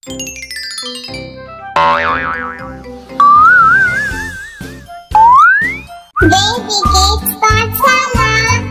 Baby Kids Pathshala.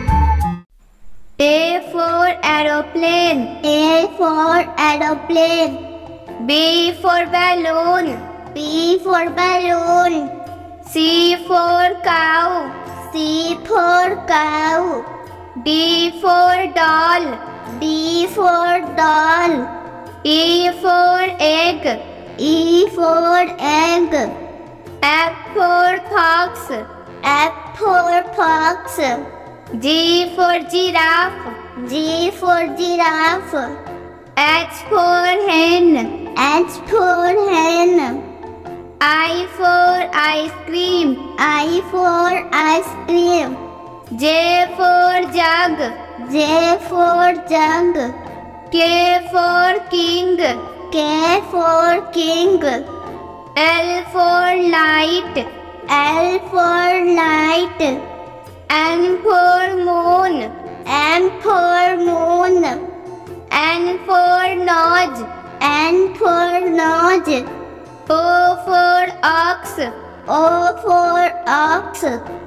A for aeroplane. A for aeroplane. B for balloon. B for balloon. C for cow. C for cow. D for doll. D for doll. E for egg. E for egg. F for fox. F for fox. G for giraffe. G for giraffe. H for hen. H for hen. I for ice cream. I for ice cream. J for jug. J for jug. K for king. K for king. L for light. L for light. M for moon. M for moon. N for nose. N for nose. O for ox. O for ox.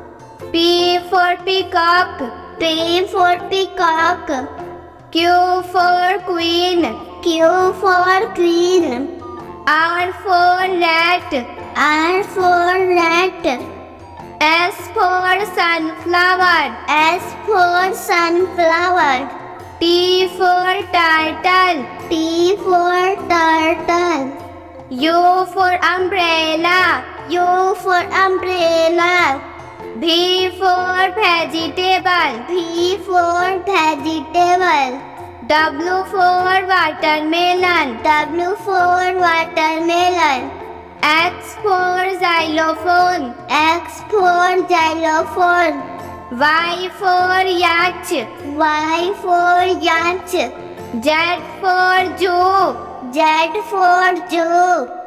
P for peacock. P for peacock. Q for queen. Q for queen. R for rat. R for rat. S for sunflower. S for sunflower. T for turtle. T for turtle. U for umbrella. U for umbrella. V for vegetable. V for vegetable. W for watermelon. W for watermelon. X for xylophone. X for xylophone. Y for yacht. Y for yacht. Z for zoo. Z for zoo.